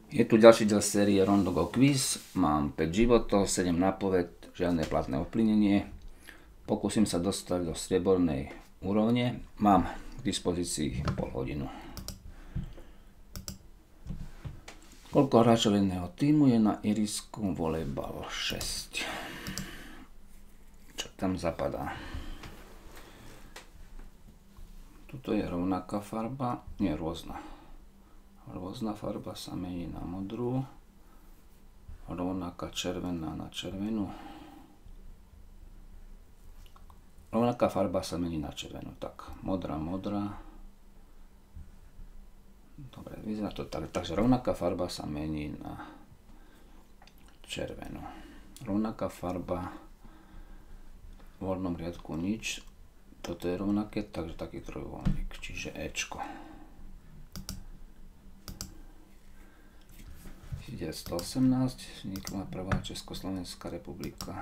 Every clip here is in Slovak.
Je tu ďalší diel série Rondogo Quiz. Mám 5 životov, 7 nápoved, žiadne platné ovplyvnenie. Pokúsim sa dostať do striebornej úrovne. Mám k dispozícii pol hodinu. Koľko hráčov jedného týmu je na ihrisku volejbal? 6. Čo tam zapadá? Tuto je rovnaká farba, nie rôzna. Rôzna farba sa mení na modrú, rovnaká červená na červenú. Rovnaká farba sa mení na červenú, tak modrá. Dobre, vyzerá to tak, takže rovnaká farba sa mení na červenú. Rovnaká farba v voľnom riadku nič, toto je rovnaké, takže taký trojuholník, čiže Ečko. 1918 vznikla prvá Československá republika.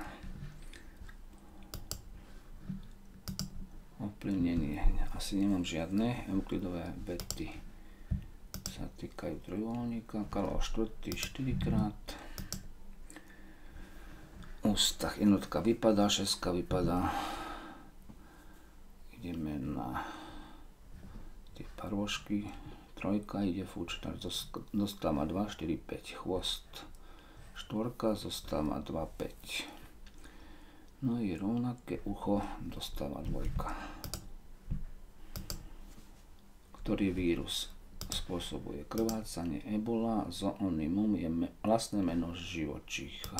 Ovplyvnenie asi nemám žiadne. Euklidové vety sa týkajú trojuholníka. Karol IV 4-krát. Ústah jednotka vypadá, šestka vypadá. Ideme na tie parôžky. Trojka ide fúč, dostáva 2, 4, 5. Chvost. Štvorka zostáva 2, 5. No je rovnaké ucho, dostáva dvojka. Ktorý vírus spôsobuje krvácanie? Ebola, zoonymum je vlastné meno živočícha.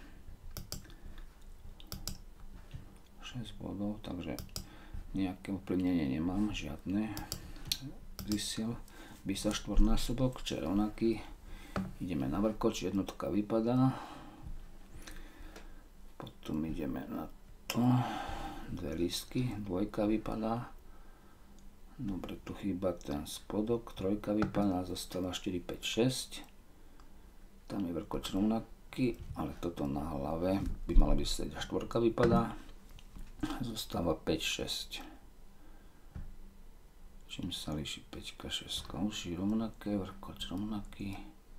6 bodov, takže nejaké ovplyvnenie nemám, žiadne. Vysiel by sa štvornásobok, čo je rovnaký. Ideme na vrkoč, jednotka vypadá. Potom ideme na to. Dve lístky, dvojka vypadá. Dobre, tu chýba ten spodok, trojka vypadá, zostáva 4, 5, 6. Tam je vrkoč rovnaký, ale toto na hlave by mala byť sedieť. Štvorka vypadá, zostáva 5, 6. Čím sa líši 5, 6? Uši rovnaké, vrkoč rovnaký.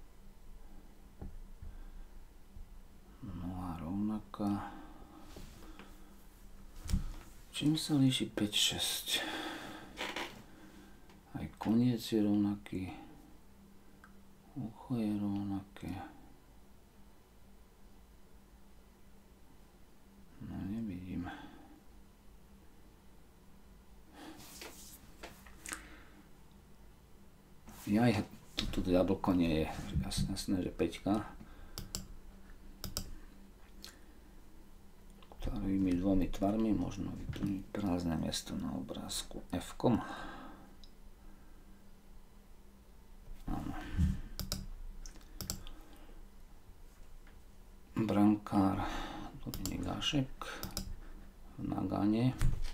Noha rovnaká. Čím sa líši 5, 6? Aj koniec je rovnaký. Ucho je rovnaké. No nevidím. Jaj, toto jablko nie je jasné, že 5. Ktorými dvomi tvarmi možno vyplniť prázdne miesto na obrázku F-kom. Áno. Brankár Dominik Hašek v Nagane.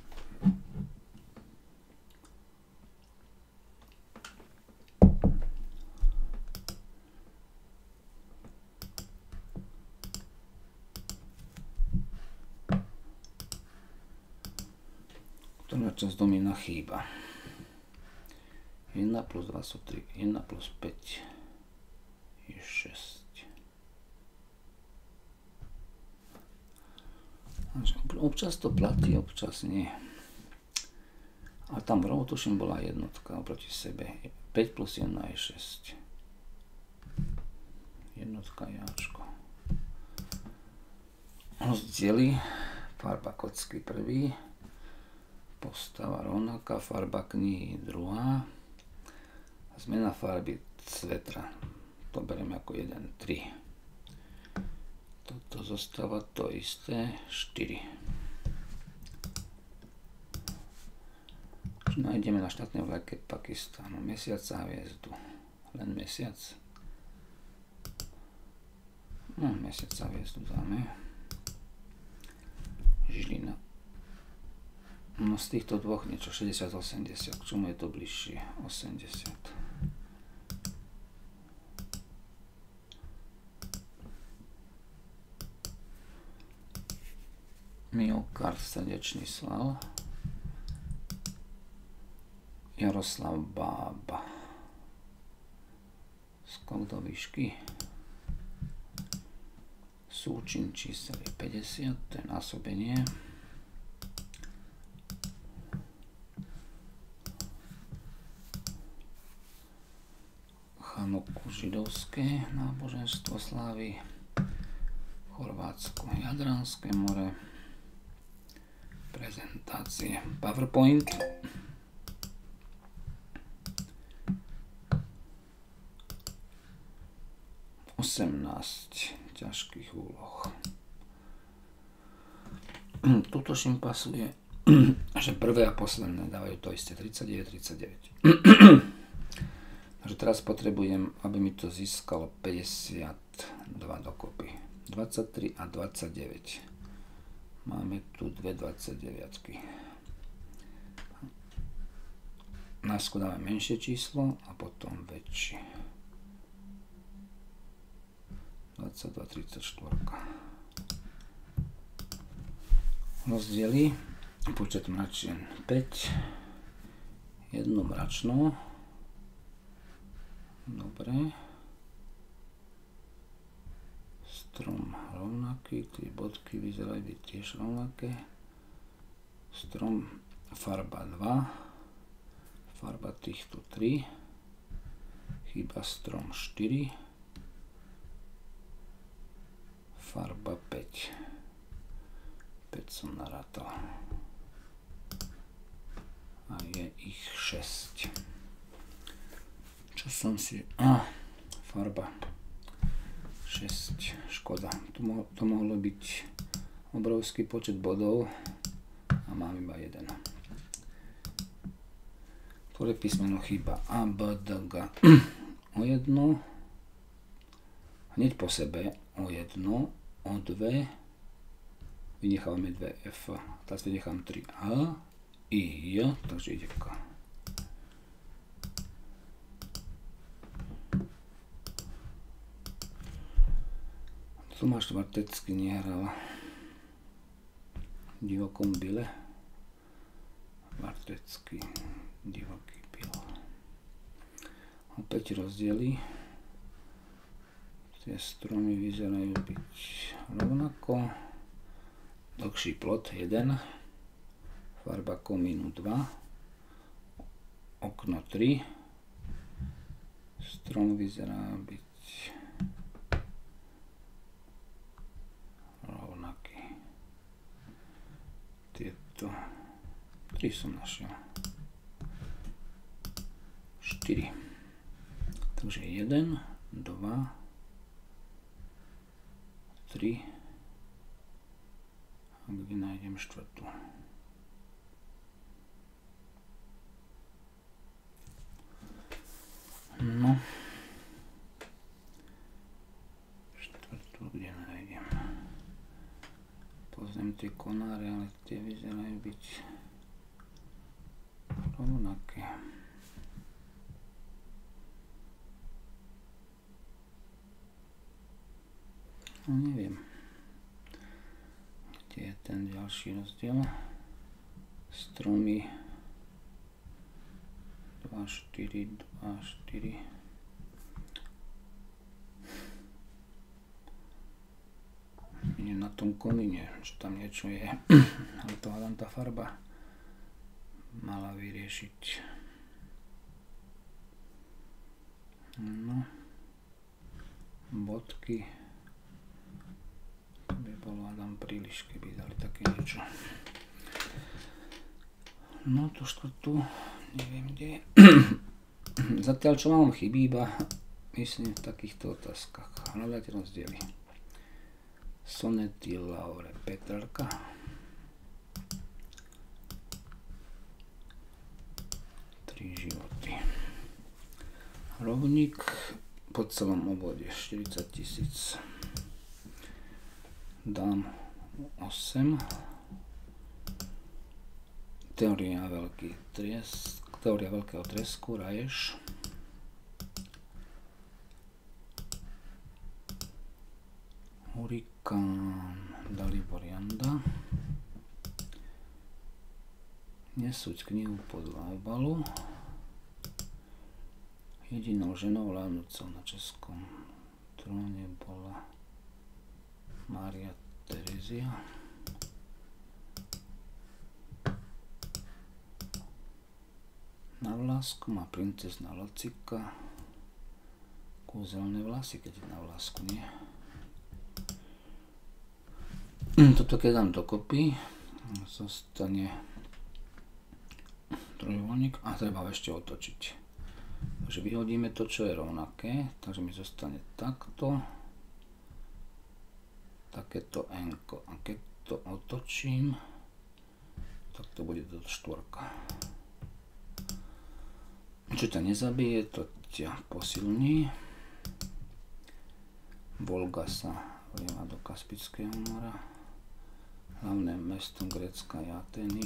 Ktorá časť domina chýba? 1 plus 2 sú 3, 1 plus 5 je 6. Občas to platí, občas nie. A tam v rohu tuším bola jednotka oproti sebe. 5 plus 1 je 6. Jednotka je Ačko. Rozdiely. Farba kocky prvý. Postava rovnaká, farba knihy druhá. Zmena farby svetra. To beriem ako 1, 3. Toto zostáva to isté, 4. Nájdeme na štátnej vlajke Pakistánu. Mesiaca a hviezdu. Len mesiac. No, mesiaca a hviezdu dáme. Žilina. No z týchto dvoch niečo 60-80, k čomu je to bližšie? 80. Myokard, srdečný sval. Jaroslav Bába. skok do výšky. Súčin čísel je 50, to je násobenie. Chanuku židovské náboženstvo slávi. Chorvátsko Jadranské more. Prezentácie PowerPoint. Ťažkých úloh. Tutoším pasuje, že prvé a posledné dávajú to isté 39. Takže teraz potrebujem, aby mi to získalo 52 dokopy. 23 a 29. Máme tu dve 29. Najskôr dáme menšie číslo a potom väčšie. 22, 34. Rozdiely. Počet mračien 5. Jedno mračno. Dobre. Strom rovnaký. 3 bodky vyzerajú byť tiež rovnaké. Strom farba 2. Farba týchto 3. Chýba strom 4. Farba 5. 5 som narátal. A je ich 6. Čo som si... farba 6. Škoda. To mohlo byť obrovský počet bodov a mám iba jeden. Ktoré písmeno chýba? A, B, D, G. O jedno. Hneď po sebe o jedno. O 2 vynechávame 2 F, teraz vynechám 3 A, I, J, takže ide K. Tomáš Vartecký nehral v divokom byle. Vartecký divoký byl. Opäť rozdiely. Tie stromy vyzerajú byť rovnako. Dlhší plot 1. Farba komínu 2. Okno 3. Strom vyzerá byť rovnaký. Tieto 3 som našiel. 4. Takže 1, 2, 3, a kde nájdem štvrtú. No, štvrtú kde nájdem. Pozriem tie konáre, ale tie vyzerajú byť rovnaké. No neviem, kde je ten ďalší rozdiel. Stromy 2, 4, 2, 4. Je na tom komíne, že tam niečo je, ale to hádam tá farba mala vyriešiť. No, bodky. By bolo hádam príliš, keby dali také niečo. No, tú štvrtú, neviem kde je. Zatiaľ, čo mám chybí, iba myslím v takýchto otázkach. Hľadať rozdiely. Sonety Laure Petrarka. Tri životy. Rovník po celom obvode 40 000. Dám 8. Teória veľkého tresku, Raješ. Hurikán, Dalibor Janda. Nesúť knihu podľa obalu. Jedinou ženou vládnúcou na českom tróne bola Mária Terezia. Na vlásku má princezna Lacika kúzelné vlasy, keď je na vlásku, nie? Toto keď dám dokopy, zostane trojuholník a treba ešte otočiť. Takže vyhodíme to, čo je rovnaké, takže mi zostane takto, takéto enko. A keď to otočím, tak to bude to štvorka. Čo ťa nezabije, to ťa posilní. Volga sa vlieva do Kaspického mora. Hlavné mesto Grécka je Atény.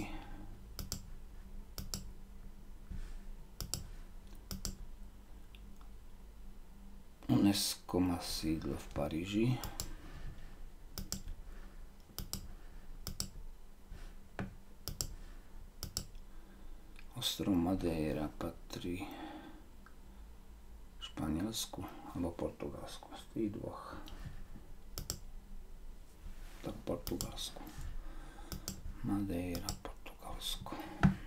UNESCO má sídlo v Paríži. Ostrov Madeira patrí Španielsku alebo Portugalsku. Z tých dvoch. Tak Portugalsku. Madeira, Portugalsku.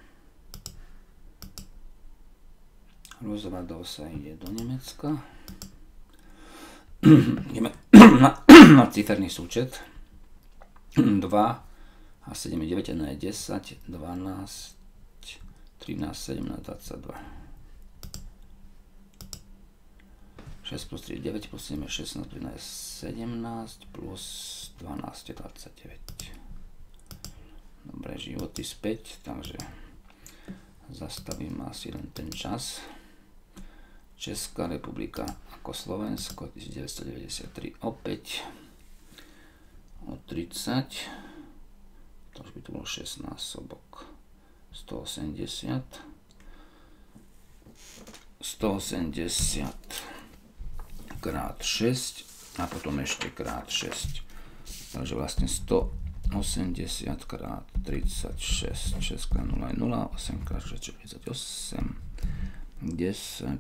Rozvadov sa ide do Nemecka. Ideme na ciferný súčet. 2 a 7 je 9, 1 je 10, 12, 13, 17, 22. 6 plus 3 je 9, plus 7 je 16, plus 1 je 17, plus 12 je 29. Dobre, životy späť, takže zastavím asi len ten čas. Česká republika ako Slovensko 1993 opäť o 30, to už by to bol 6 násobok, 180 krát 6 a potom ešte krát 6, takže vlastne 180 krát 36, 6 krát 0 je 0, 8 krát 6 je 38, 10,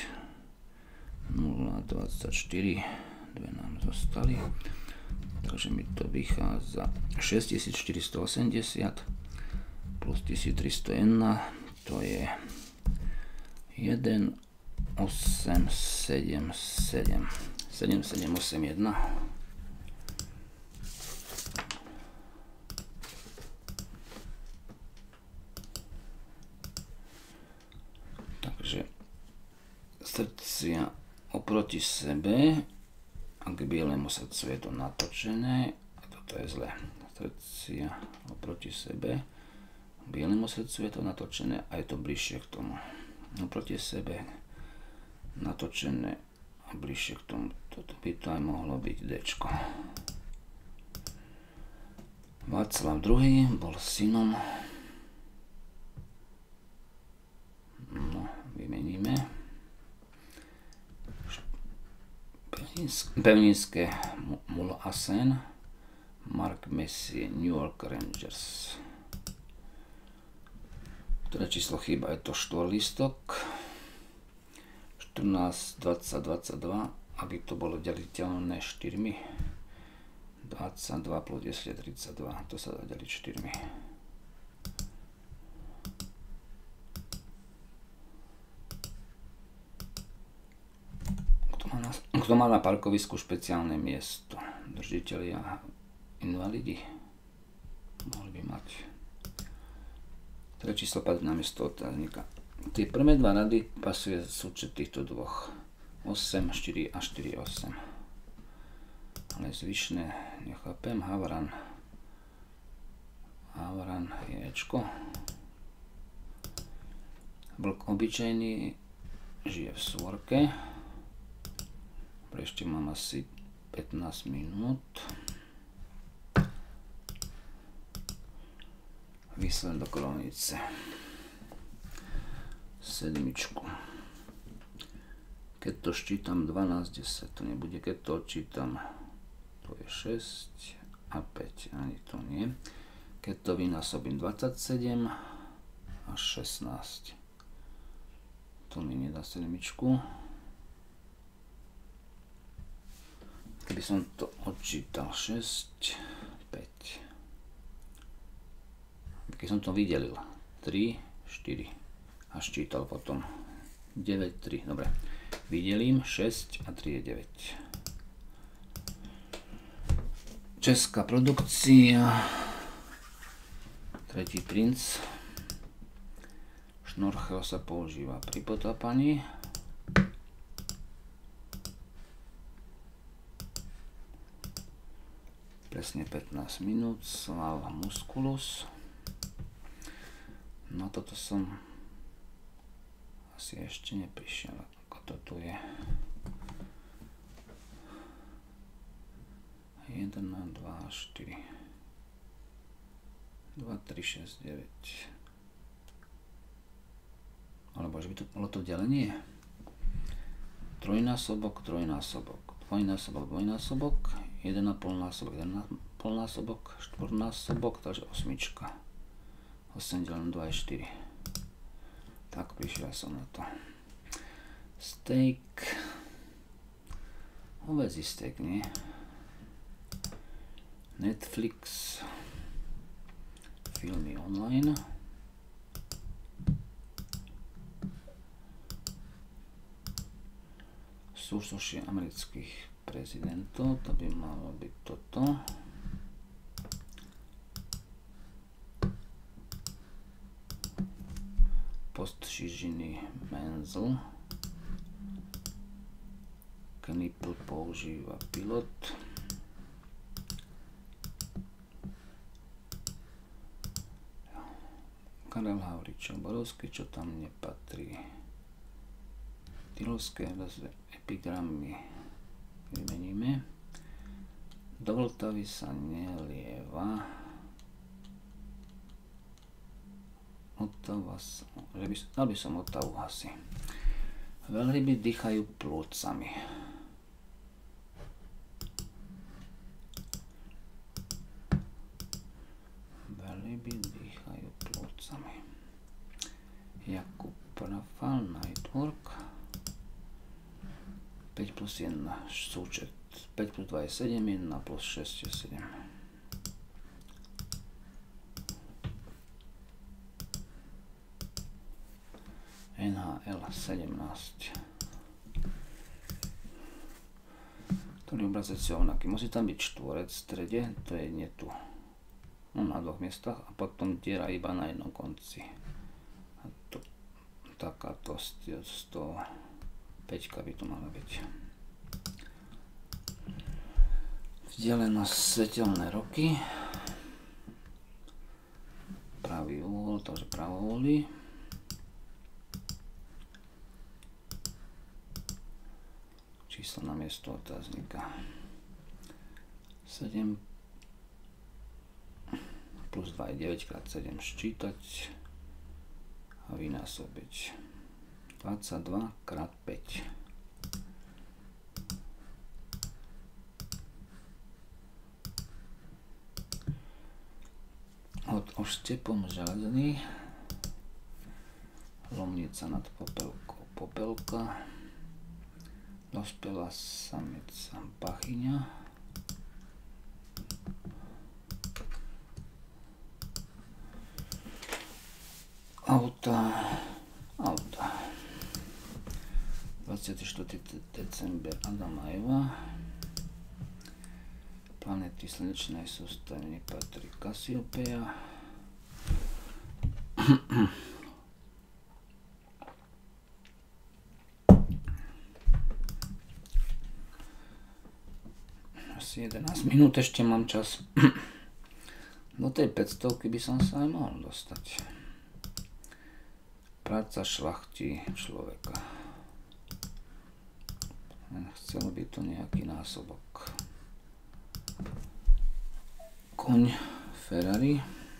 0, 24, dve nám zostali, takže mi to vychádza 6480 plus 1301, to je 1, 8, 7, 7, 7, 7, 8, 1. Takže srdcia oproti sebe a k bielemu srdcu je to natočené a toto je zle. Srdcia oproti sebe, k bielemu srdcu je to natočené a je to bližšie k tomu. Oproti sebe natočené a bližšie k tomu. Toto by to aj mohlo byť Dčko. Václav II bol synom. No, vymeníme. Pevninské Mul Asen, Mark Messier, New York Rangers. Ktoré číslo chýba? Je to štvorlistok. 14, 20, 22, aby to bolo deliteľné 4. 22 plus 10 je 32, to sa dá deliť 4. Kto má na parkovisku špeciálne miesto? Držitelia invalidi mohli by mať. Teda číslo padne na miesto otáznika. Tie prvé dva rady pasuje súčet týchto dvoch. 8, 4 a 4, 8. Ale zvyšné nechápem. Havran je Ečko. Vlk obyčajný žije v svorke. Ešte mám asi 15 minút. Výsledok rovnice. 7. Keď to ščítam 12, 10 to nebude. Keď to odčítam, to je 6 a 5. Ani to nie. Keď to vynásobím 27 a 16. To mi nedá 7. Keby som to odčítal 6, 5. Keď som to vydelil 3, 4 a ščítal potom 9, 3. Dobre. Vydelím 6 a 3 je 9. Česká produkcia. Tretí princ. Šnorchel sa používa pri potápaní. Presne 15 minút. Sval musculus. Na toto som asi ešte neprišiel. Ako to tu je. 1, 2, 4. 2, 3, 6, 9. Alebo že by to bolo to delenie. Trojnásobok, trojnásobok, dvojnásobok, dvojnásobok, 1,5 násobok, 1,5 násobok, štvornásobok, takže 8. 8 delím 2 je 4. Tak prišiel som na to. Steak. Hovädzí steak, nie? Netflix. Filmy online. Súsošie amerických prezidentov. To by malo byť toto. Postšižiny Menzel. Knipl používa pilot. Karel Havričov Borovský, čo tam nepatrí. Tylovské epigramy vymeníme. Do Vltavy sa nelieva. Otava sa... Dal by som Otavu asi. Veľryby dýchajú plúcami. Veľryby dýchajú plúcami. Jakub Rafal, Nightwork. 5 plus 1 súčet. 5 plus 2 je 7, 1 plus 6 je 7. NHL 17. Ktorý obrazec je rovnaký. Musí tam byť štvorec v strede, to je nie tu. No, na dvoch miestach a potom diera iba na jednom konci. A to, takáto 105 by tu mala byť. Vzdelenosť svetelné roky. Pravý úhol, takže pravouhlí. Číslo na miesto otáznika. 7 plus 2 je 9 krát 7 ščítať a vynásobiť. 22 krát 5. Od oštepom železný. Lomnica nad popelkou. Popelka. Dospelá samica pachyňa. Auta. 24. december Adam a Eva. Planety slnečnej sústavy nepatrí Cassiopeia. Asi 11 minút ešte mám čas. Do tej 500 by som sa aj mohol dostať. Práca šľachti človeka. Chcel by to nejaký násobok. Koň Ferrari.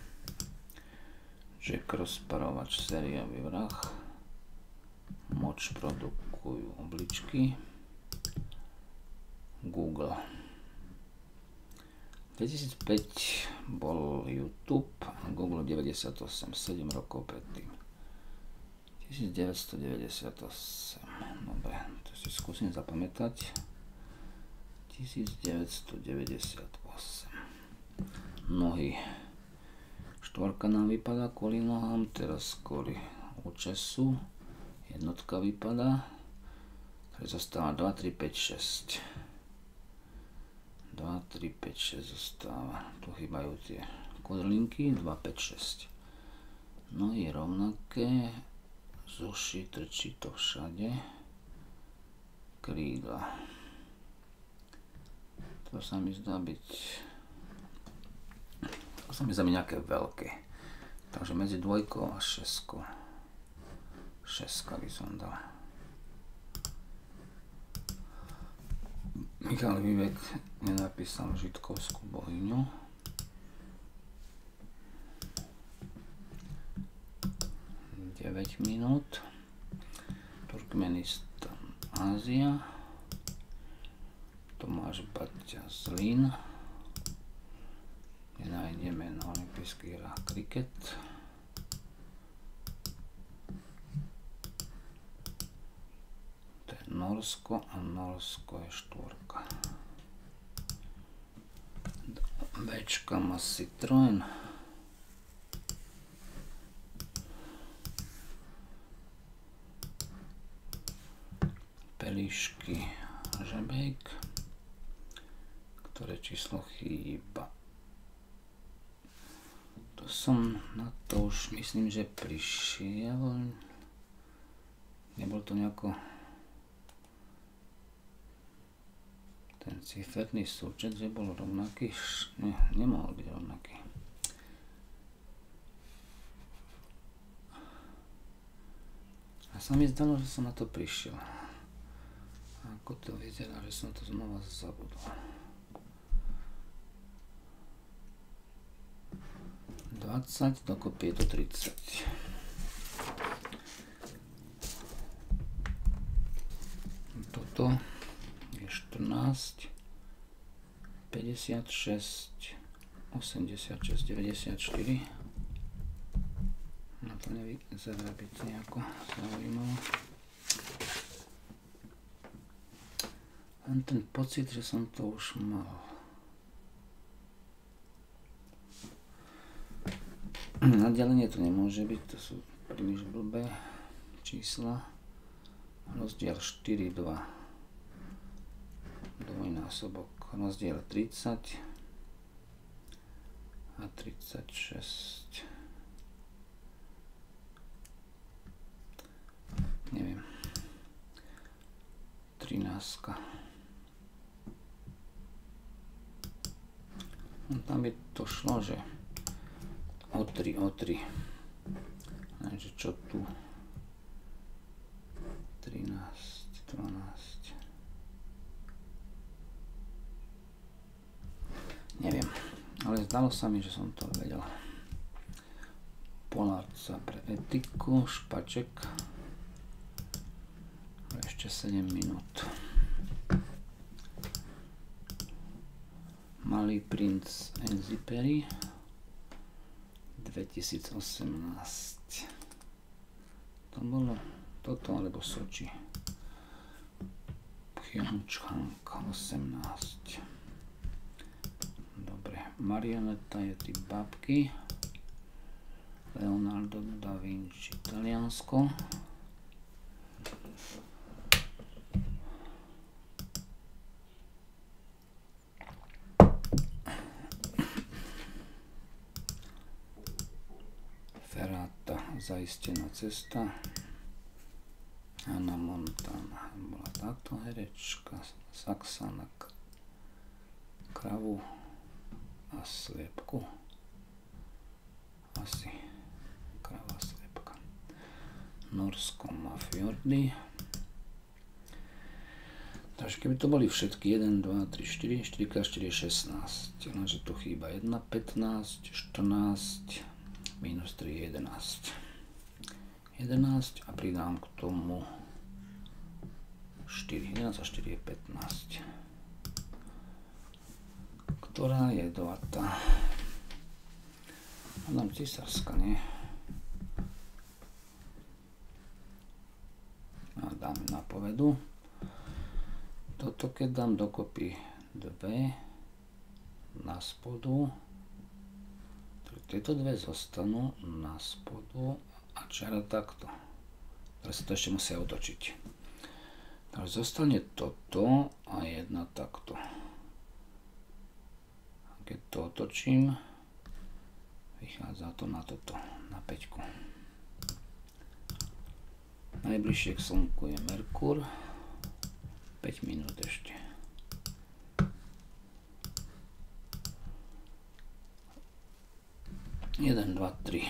Jack rozparovač sériový vrah. Moč produkujú obličky. Google. 2005 bol YouTube a Google 98, 7 rokov predtým. 1998. Dobre, to si skúsim zapamätať. 1998. Nohy. Štvorka nám vypadá kvôli nohám, teraz kvôli účesu. Jednotka vypadá. Takže zostáva 2, 3, 5, 6. 2, 3, 5, 6 zostáva. Tu chýbajú tie kodrlinky. 2, 5, 6. Nohy rovnaké. Z uši trčí to všade. Krídla. To sa mi zdá byť... To sa mi zdá byť nejaké veľké. Takže medzi 2 a 6. 6 by som dal. Michal Vivek nenapísal žitkovskú bohyňu. Minút. Turkmenistan, Ázia. Tomáš Baťa, Zlín. Nenájdeme na olympijských hrách kriket. To je Norsko a Norsko je 4. Bčka má Citroen. Pelíšky Žebejk. Ktoré číslo chýba? To som na to už myslím, že prišiel. Nebol to nejako ten ciferný súčet, že bol rovnaký? Nie, nemohol byť rovnaký. A sa mi zdalo, že som na to prišiel. Ako to vyzerá, že som to znova zabudol. 20, dokopy je to 30. Toto je 14, 56, 86, 94. No to nevyzerá byť nejako zaujímavé. Len ten pocit, že som to už mal. Nadelenie to nemôže byť, to sú príliš blbé čísla. Rozdiel 4, 2. Dvojnásobok. Rozdiel 30 a 36. Neviem. 13. Tam by to šlo, že o 3. Takže čo tu? 13, 12. Neviem, ale zdalo sa mi, že som to vedel. Polárca pre etiku, špaček. Ešte 7 minút. Malý princ Exupery 2018. To bolo toto alebo Soči. Pyeongchang 18. Dobre, marioneta je typ bábky. Leonardo da Vinci, Taliansko. Zaistená cesta. Hannah Montana bola táto herečka. Saxa na kravu a sliepku. Asi krava sliepka. Norsko má fjordy. Takže keby to boli všetky 1, 2, 3, 4, 4x4 je 16. Lenže tu chýba 1, 15, 14, minus 3 je 11. 11 a pridám k tomu 4. 11 a 4 je 15. Ktorá je 2? Madame Císarská, nie? dopredu. Toto keď dám dokopy 2 na spodu, tieto dve zostanú na spodu a čiara takto. Teraz sa to ešte musia otočiť. Takže zostane toto a jedna takto. Keď to otočím, vychádza to na toto, na 5. Najbližšie k Slnku je Merkur. 5 minút ešte. Jeden, dva, tri.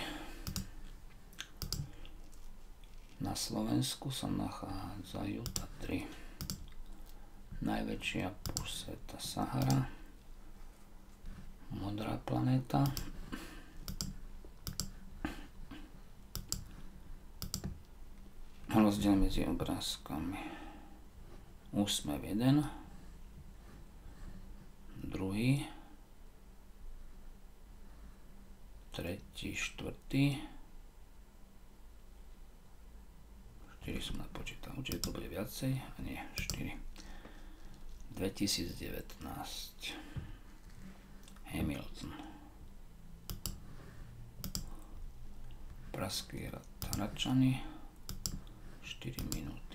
Na Slovensku sa nachádzajú Tatry. Najväčšia púšť sveta Sahara. Modrá planéta. Rozdiel medzi obrázkami. Úsmev 1. Druhý. Tretí, štvrtý. 4 som napočítal, určite to bude viacej, a nie, 4. 2019. Hamilton. Praský hrad Hradčany. 4 minúty.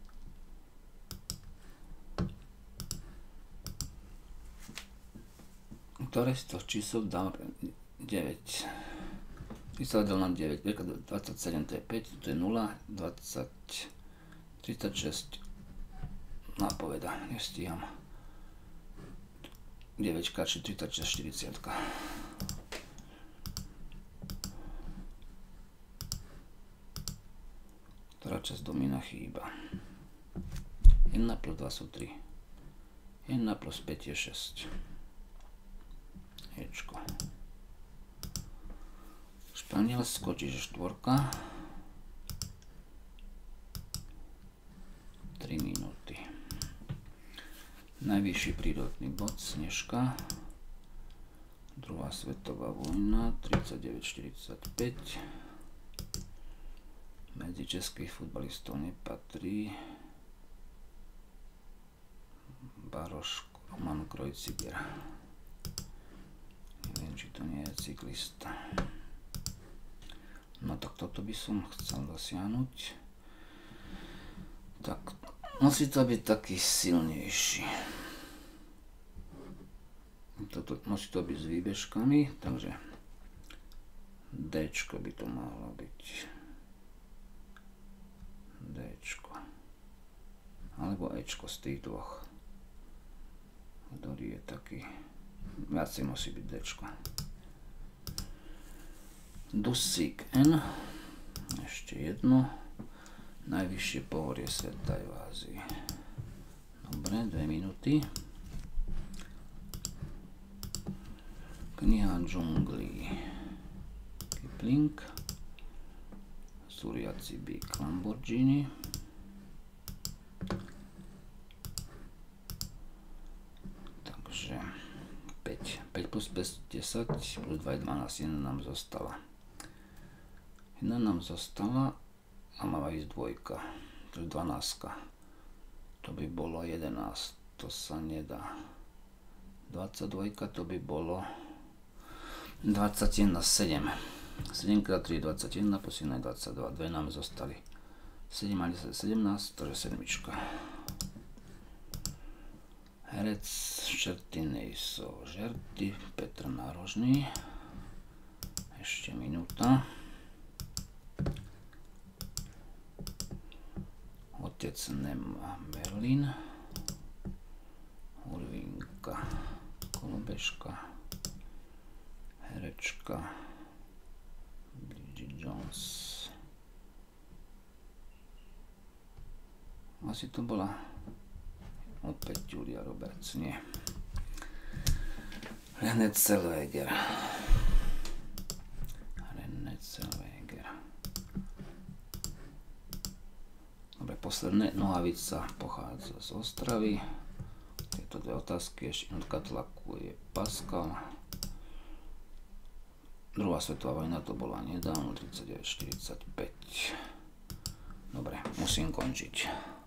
Ktoré z toho čísel dám 9. Číslo del na 9. 27 to je 5, to je 0, 20, 36. Nápoveda, nestíham. 9 či 36, 40. Ktorá časť domína chýba? 1 plus 2 sú 3. 1 plus 5 je 6. Ječko. Španielsko, čiže 4. 3 minúty. Najvyšší prírodný bod Snežka. Druhá svetová vojna 39-45. Medzi českých futbalistov nepatrí Baroš Roman Krojciger. Neviem, či to nie je cyklista. No tak toto by som chcel dosiahnuť. Tak musí to byť taký silnejší. Toto musí to byť s výbežkami, takže Dčko by to malo byť. Dčko. Alebo Ečko z tých dvoch. Ktorý je taký... Viacej musí byť Dčko. Dusík N. Ešte jedno. Najvyššie pohorie sveta je v Ázii. Dobre, 2 minúty. Kniha džunglí. Kipling. Suriaci bík Lamborghini. Takže 5 plus 5 10 plus 2 je 12, 1 nám zostala. 1 nám zostala a mala ísť 2, to je 12. To by bolo 11, to sa nedá. 22 to by bolo 21 na 7. 7 x 3 je 21, plus 1 je 22, 2 nám zostali. 7 a 10 je 17, to je 7. Herec Šerty nejsou žerty, Petr Nárožný. Ešte minúta. Otec Nema Berlín. Hurvinka Kolobežka. Herečka Bridget Jones. Asi to bola opäť Julia Roberts, nie. René Zellweger. Dobre, posledné. Nohavica pochádza z Ostravy. Tieto dve otázky. Ešte jednotka tlaku je Pascal. Druhá svetová vojna to bola nedávno, 39-45. Dobre, musím končiť.